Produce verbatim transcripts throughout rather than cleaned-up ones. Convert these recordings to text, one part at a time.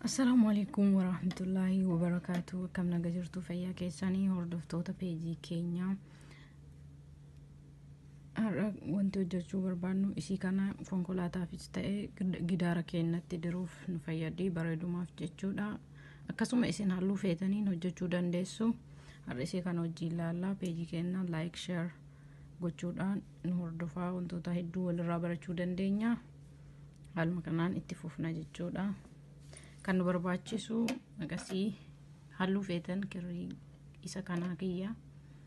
Assalamu alaikum warahmatullahi wabarakatuh. Kam naga jirtu fayyaa keessanii hordoftoota peejii keenya. Har'a wanti hojjechuu barbaadnu isii kana konkolaataafis ta'e gidaara keenyatti diruuf nu fayyadi bareedumaaf jechuudha. Akkasuma isin halluu feetaniin hojjechuu dandeessu. Har'a isii kana hojii ilaallaa peejii keenya like share gochuudhaan nu hordofaa wantoota hedduu walirraa barachuu dandeenya. Haaluma kanaan itti fufna jechuudha. Kan nu barbaachisu agasii halluu feetan kirrii isa kana kiyya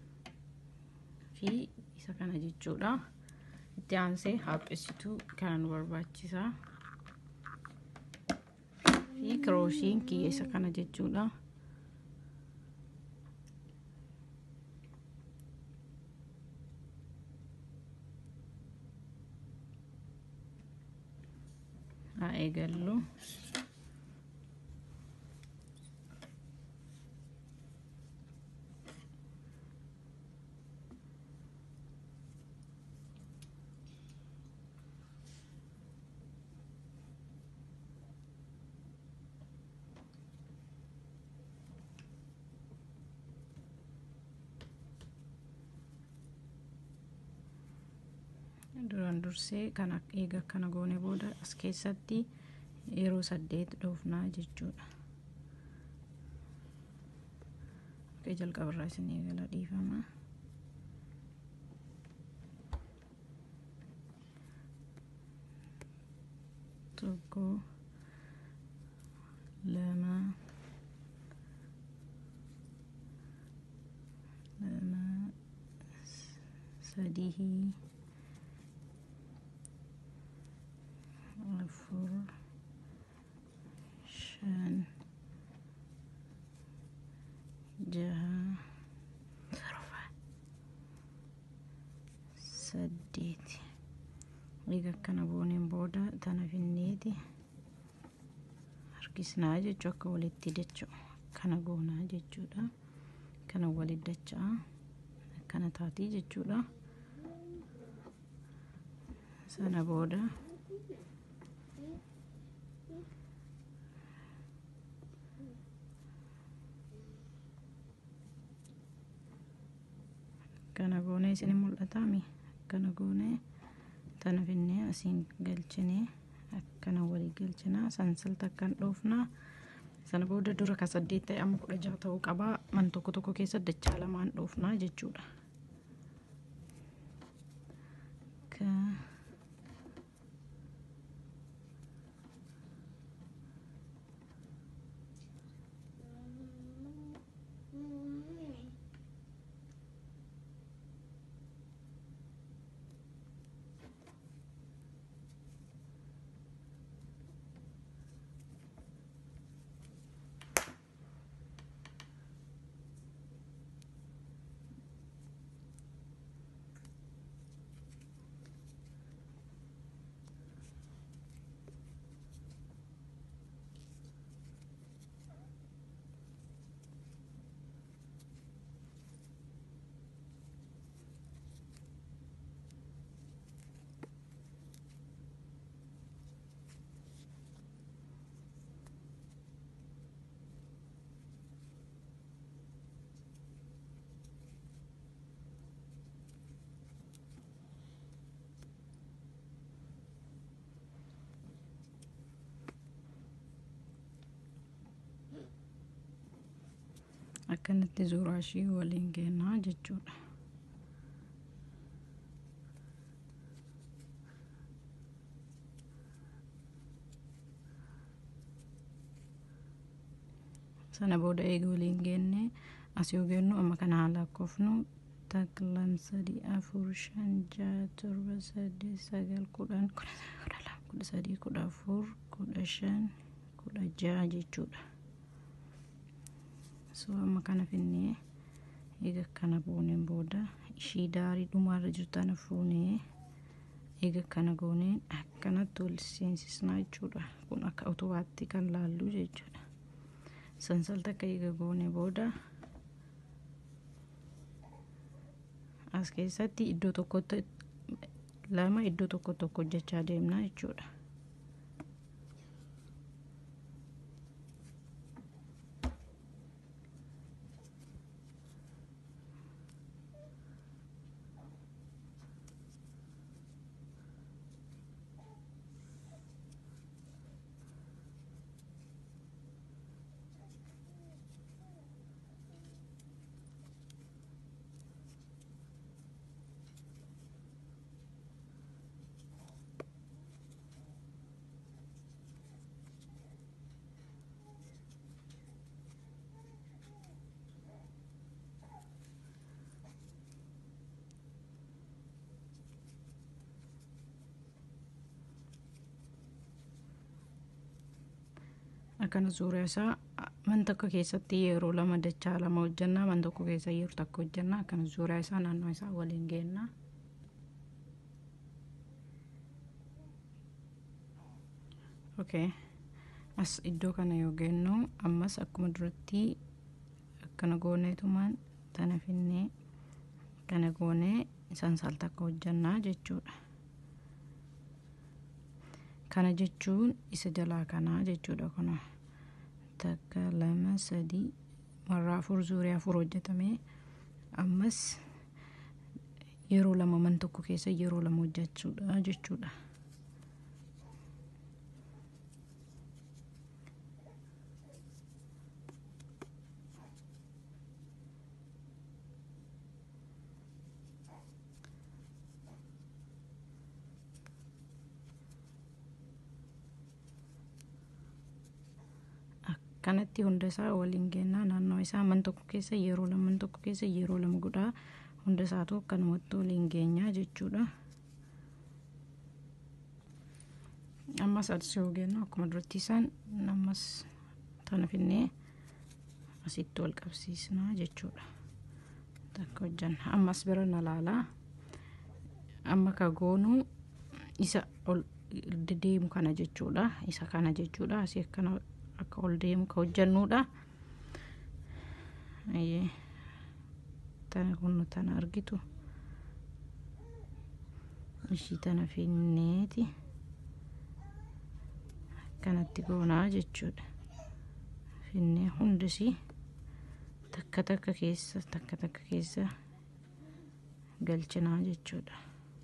fi isa kana jechuudha. Itti aansee haaphessituu kan nu barbaachisa fi kirooshiin kiyya isa kana jechuudha. Haa eegallu. Duraan dursee kana eega kana goone booda as keessatti yeroo saddeet dhoofnaa jechuudha. Akka jalqabarraa isin eegala dhiifama. Tokko lama lama sadii afur shan jaha torba saddeet eega kana gooneen booda tana finneeti harkisnaa jechuu akka walitti dacha'u kana goonaa jechuudha. Kana walitti dacha'a kana taatii jechuudha. Sana booda kana goonee isin mul'ataami. Kana goonee tana finnee asiin galchinee akkana walii galchinaa sansalta akkan dhoofnaa. Sana booda dura ka saddeet ta'e amma kudha jaha ta'uu qabaa. Man tokko tokko keessa dachaa lamaan dhoofnaa jechuudha. Ka akkanatti suuraa ishii waliin kennaa jechuudha. Sana booda eega waliin geenne asii ogeenu amma kana haala akkofnu taklan sadii afur shan jaha torba saddeet sagal kudhan kudha lama kudha sadii kudha afur kudha shan kudha jaha jechuudha. So amma kana finnee eega kana gooneen booda ishii daarii dhumaarra jirtu ana fuunee eega kana gooneen akkanatti wal seensisnaa jechuudha. Kun akka utubaatti kan laallu jechuudha. Sansalta akka eega goonee booda as keessatti iddoo tokkotti lama iddoo tokko tokko hojjechaa deemnaa jechuudha. akkana zuuriyaa isaa man tokko keessatti yeroo lama dachaa lama hojjannaa, man tokko keessa yeroo takka hojjannaa. Akkana zuuriyaa isaa naannoo isaa waliin geennaa. Okay, as iddoo kana yoo geennu ammas akkuma duratti akkana gooneetumaan tana finnee kana goonee sansaal takka hojjannaa jechuudha. Kana jechuun isa jalaa kanaa jechuudha. Kun takka lama sadii marraa afur zuuriyaa afur hojjetamee ammas yeroo lama man tokko keessa yeroo lama hojjechuudha jechuudha. Kanatti hunda isaa waliin geennaa naannoo isaa man tokko keessa yeroo lama man tokko keessa yeroo lama godhaa hunda isaatu akkanumatti waliin geenyaa jechuudha. Ammas as yoo geennu akkuma duratti isaan ammas tana finnee asitti wal qabsiisnaa jechuudha. Takka hojjanna. Ammas bira na laalaa. Amma ka goonu isa ol deemu kana jechuudha. Isa kana jechuudha. Asii akkana akka ol deemu ka hojjannuudha. Ayyee tana kun tana argitu ishii tana finneeti kanatti goonaa jechuudha. Finnee hundisii takka takka keessa takka takka keessa galchinaa jechuudha.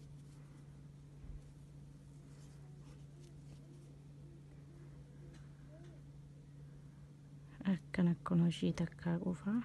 Akkana akkana ishii takkaa qofaa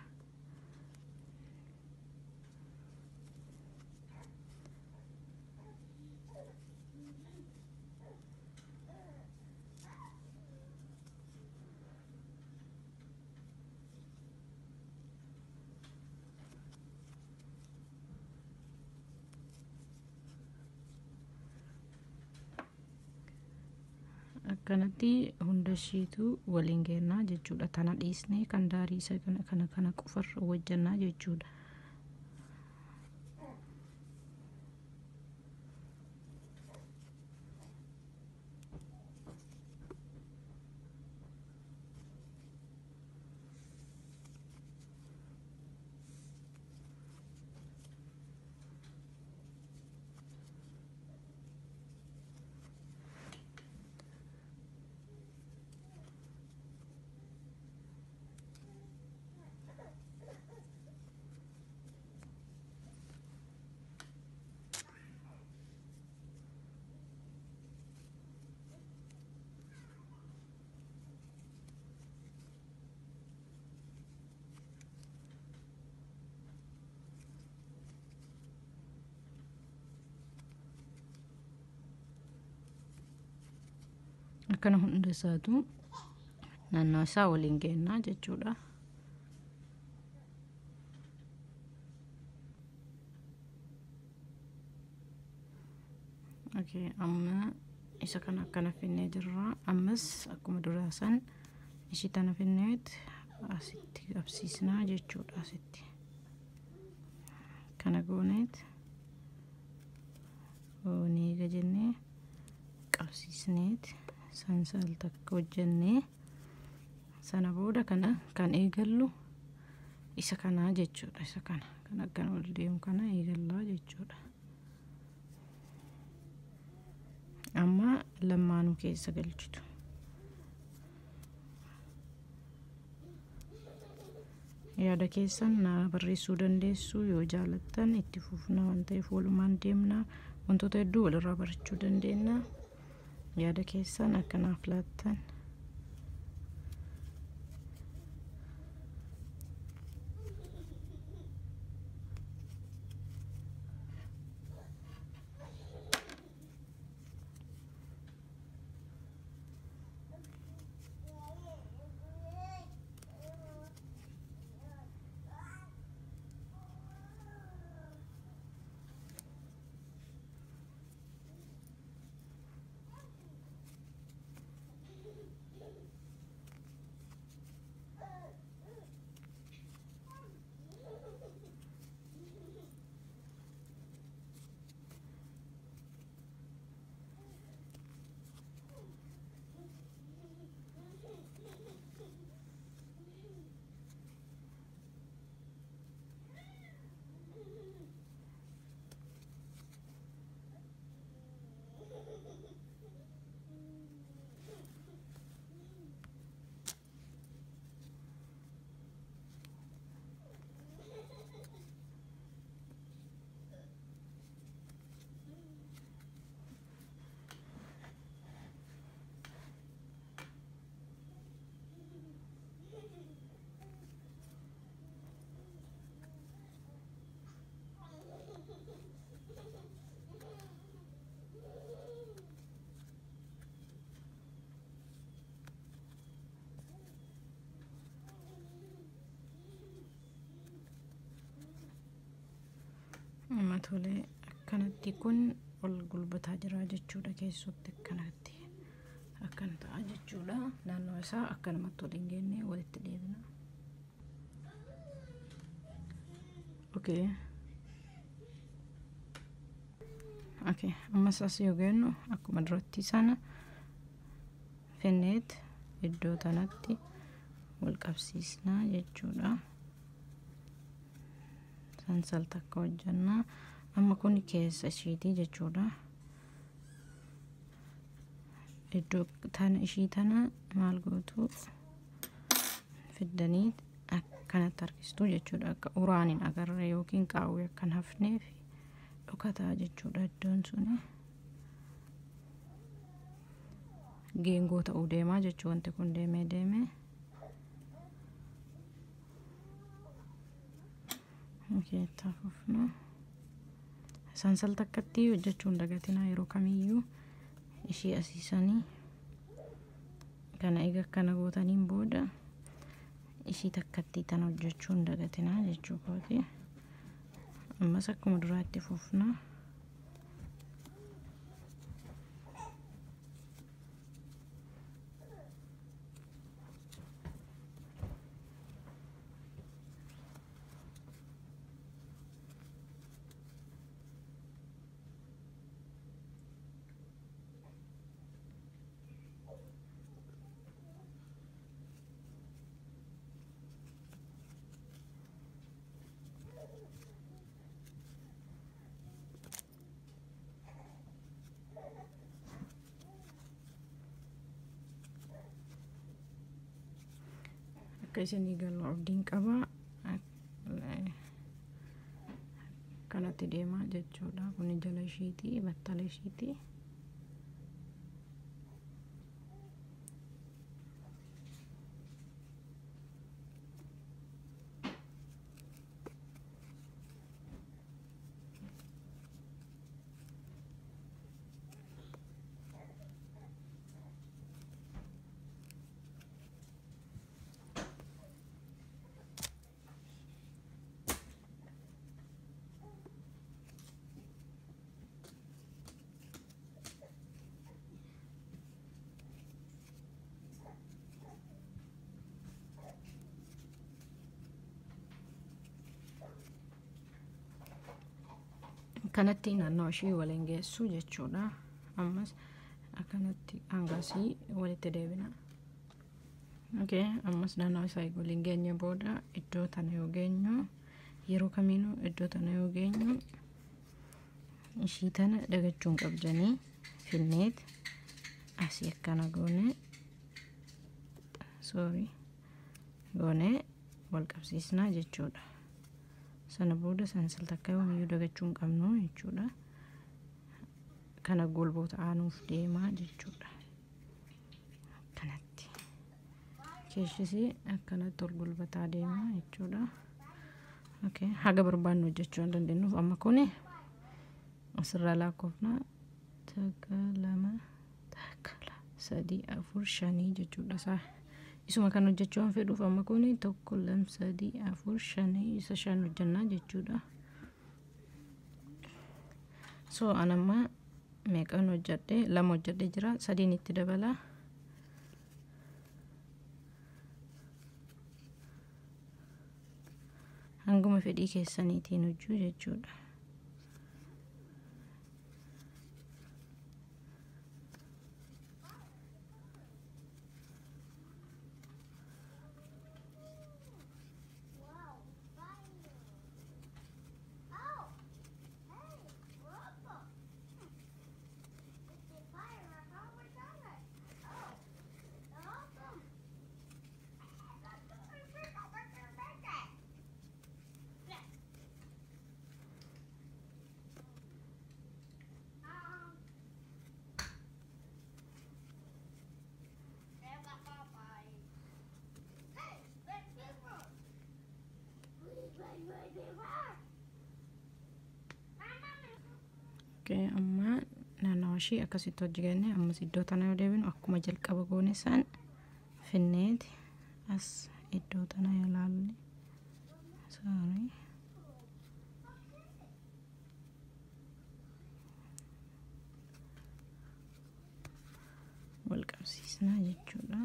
akkanatti hunda ishiitu waliin geennaa jechuudha. Tana dhiisnee kan daarii isa kana kana kana qofarra hojjannaa jechuudha. Akkana hunda isaatu naannoo isaa waliin geennaa jechuudha. Okay, amma isa kana akkana finnee jirra. Ammas akkuma duraa san ishii tana finneet asitti qabsiisnaa jechuudha. Asitti kana gooneet goonee gajennee qabsiisneet sansaal takka hojjannee sana booda kana kan eegallu isa kanaa jechuudha. Isa kana kan akkana ol deemu kana eegallaa jechuudha. Amma lamaanuu keessa galchitu. Yaada keessan na barreessuu dandeessu yoo jaalattan itti fufna waan ta'eef walumaan deemna. Wantoota hedduu walirraa barachuu dandeenya. Yaada keessan akkanaaf laattan. tolee akkanatti kun ol gulbataa jira jechuudha keessatti akkanatti akkan ta'a jechuudha naannoo isaa akkanumatti ol hin geenne walitti deebina. Okay. Okay, ammas as yoo geennu akkuma duratti sana finneet iddoo tanatti wal qabsiisnaa jechuudha. Sansal takka hojjannaa. Amma kun keessa ishiitii jechuudha. Iddoo tana ishii tana maal gootu fiddanii akkanatti harkistuu jechuudha. Akka uraaniin agarre yookiin qaawwee akkan hafneef dhokataa jechuudha iddoon suni. Geengoo ta'uu deemaa jechuu wanti kun deemee deemee. Okay, taafufnu. Sansal takkatti hojjechuun dagatinaa yeroo kamiyyuu ishii asiisanii kana eega akkana gootaniin booda ishii takkatti tan hojjechuun dagatinaa jechuu kooti. Ammas akkuma duraatti fufna. Akka isinii galu abdiin qaba. Kanatti deemaa jechuudha. Kun jala ishiitii, battala ishiitii. Kanatti naannoo ishii waliin geessu jechuudha. Ammas akkanatti hangasii walitti deebina. Okay, ammas naannoo isaa waliin geenye booda iddoo tana yoo geenyu yeroo kamiinuu iddoo tana yoo geenyu ishii tana dagachuun qabdanii finneet asii akkana goone sorry goone wal qabsiisnaa jechuudha. Sana booda sansal takka yoo dagachuun qabnu jechuudha. Kana golboota aanuuf deemaa jechuudha. Kanatti keessisi akkanatti ol golbataa deemaa jechuudha. Okay, haga barbaannu hojjechuu dandeenyuuf amma kuni asirraa lakkoofna takka lama takka sadii afur shanii jechuudha. Saa isuma kan hojjechuun fedhuuf amma kuni tokko lama sadii afur shanii isa shan hojjannaa jechuudha. So anamma meeqan hojjedhe lama hojjedhe jira sadiin itti dabala. Hanguma fedhii keessaniitiin hojjuu jechuudha. Okay, amma naannoo ishii akkasitti hojjenne ammas iddoo tana yoo deebinu akkuma jalqaba goone san finneet as iddoo tana ilaalle sorry wal qabsiisnaa jechuudha.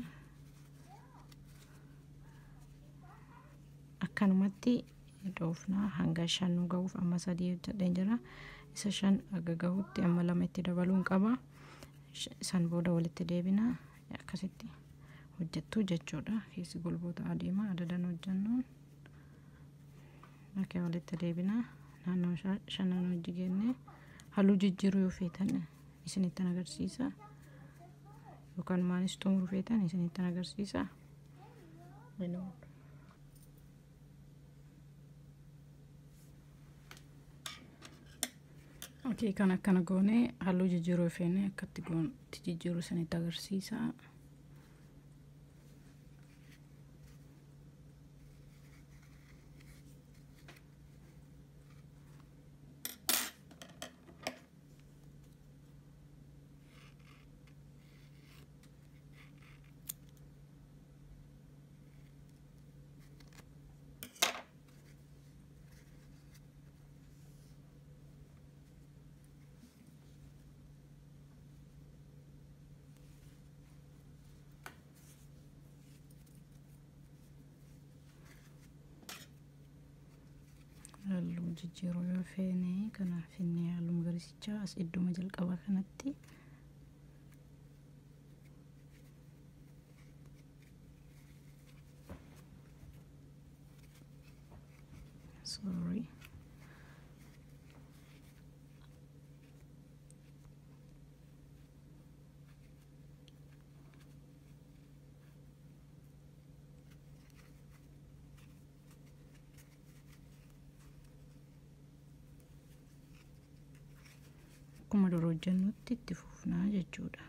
Akkanumatti dhoofnaa hanga shan nu ga'uuf amma sadii hojjadheen jira. Isa shan aga gahuutti amma lama itti dabaluun qaba. San booda walitti deebinaa akkasitti hojjettu jechuudha. Keessi golboota adeema adadan hojjannuun akka walitti deebinaa naannoo shanan hojii geenne halluu jijjiiruu yoo feetan isinitti agarsiisa yookaan maanis xumuruu feetan isinitti agarsiisa. Okey, kan akkana goone halluu jijjiiruu feene akkatti goonti jijjiiruu isinitti agarsiisa. Halluu jijjiiruu yoo feene kanaaf inni halluu magariisicha as idduma jalqaba kanatti sorry akkuma dura hojjannutti itti fufnaa jechuudha.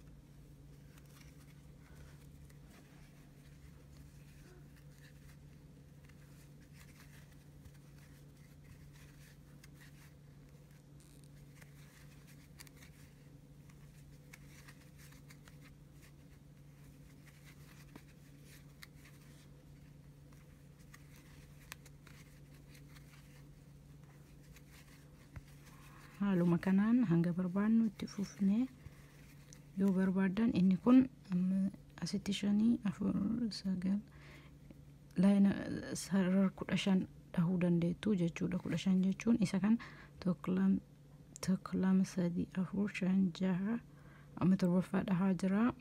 Haaluma kanaan hanga barbaadnu itti fufnee yoo barbaadan inni kun asitti shanii afur sagal laayina sarara kudha shan dhahuu dandeettu jechuudha. Kudha shan jechuun isa kan tokko lama sadii afur shan jaha amma torbaffaa dhahaa jira.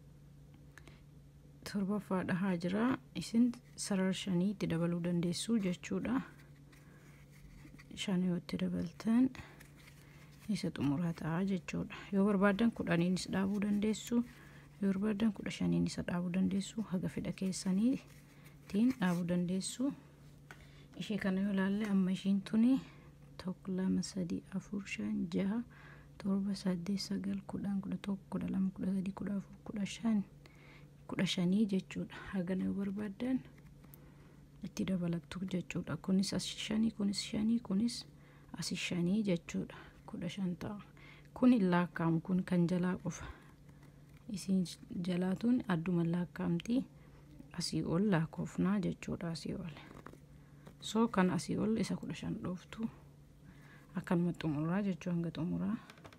Torbaffaa dhahaa jira isin sarara shanii itti dabaluu dandeessu jechuudha. Shan yoo itti dabaltan isa xumuraa ta'a jechuudha. Yoo barbaadan kudhaniinis dhaabuu dandeessu, yoo barbaadan kudha shaniinis dhaabuu dandeessu, haga fedha keessaniitiin dhaabuu dandeessu. Ishee kana yoo ilaalle amma ishiin tuni tokko lama sadii afur shan jaha torba saddeet sagal kudhan kudha tokko kudha lama kudha sadii kudha afur kudha shan kudha shanii jechuudha. Hagana yoo barbaadan itti dabalattu jechuudha. Kunis as shanii kunis shanii kunis as shanii jechuudha. Kudha shan ta'a. Kun laakkaa'amu kun kan jalaa qofa. Isin jalaatuun adduma laakkaa'amti asii ol lakkoofnaa jechuudha asii ol. So kan asii ol isa kudha shan dhooftu akkanuma xumuraa jechuudha hanga xumuraa.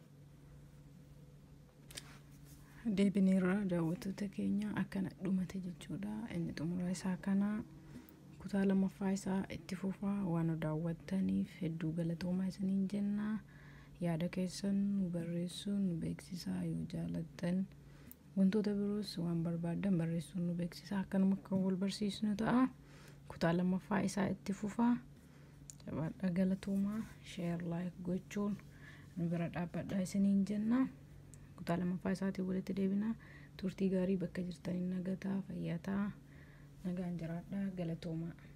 Deebineerra daawwattoota keenya akkana dhumate jechuudha. Inni xumuraa isaa kana kutaa lammaffaa isaa itti fufaa waan daawwattaniif hedduu galatoomaa isiniin jenna. Yaada keessan nu barreessuun nu beeksisaa yoo jaalattan wantoota biroos waan barbaadan barreessuun nu beeksisaa. Akkanuma akka wal barsiisnu ta'a. Kutaa lammaffaa isaa itti fufaa. Jabaadha galatoomaa share like gochuun nu bira dhaabbadhaa isiniin jenna. Kutaa lammaffaa isaatiin walitti deebinaa. Turtii gaarii bakka jirtaniin nagataa fayyataa nagaan jiraadhaa galatoomaa.